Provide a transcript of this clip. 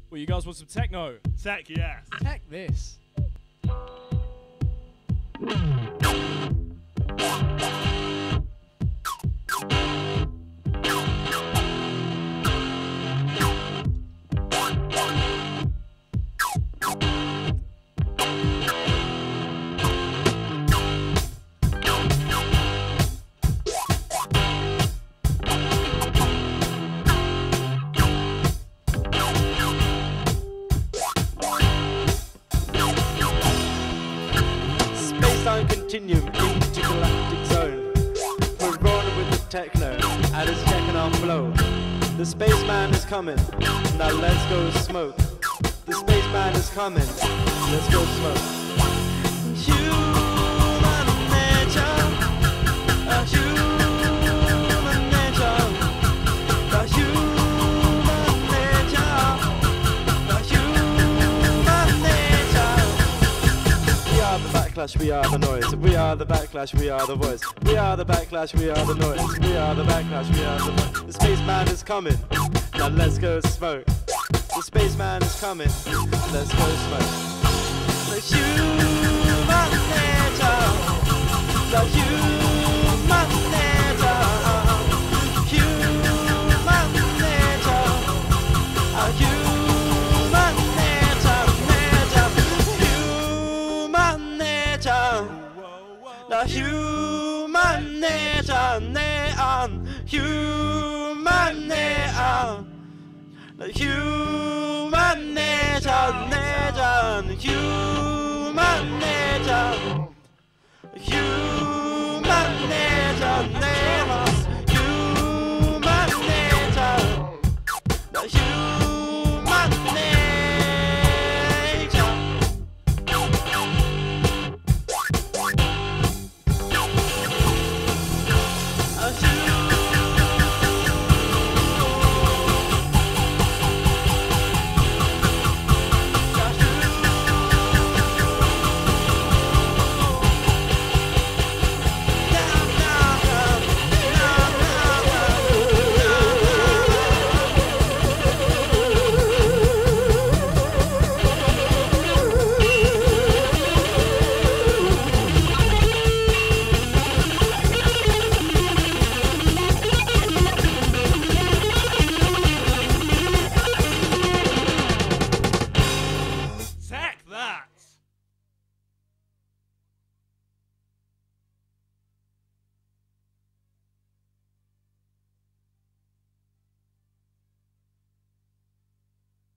Well, you guys want some techno? Tech, yes. Tech this. Continuum, intergalactic zone. We're rolling with the techno, and it's checking our flow. The spaceman is coming, now let's go smoke. The spaceman is coming, let's go smoke. Human nature, a human nature, the human nature, the human nature. We are the backlash, we are the noise. We are the backlash, we are the voice. We are the backlash, we are the noise. We are the backlash, we are the voice. The spaceman is coming, now let's go smoke. The spaceman is coming, let's go smoke. The human nature, the human nature, human nature, a human nature, human nature, the human nature, neon, human neon. The human nature, human nature, human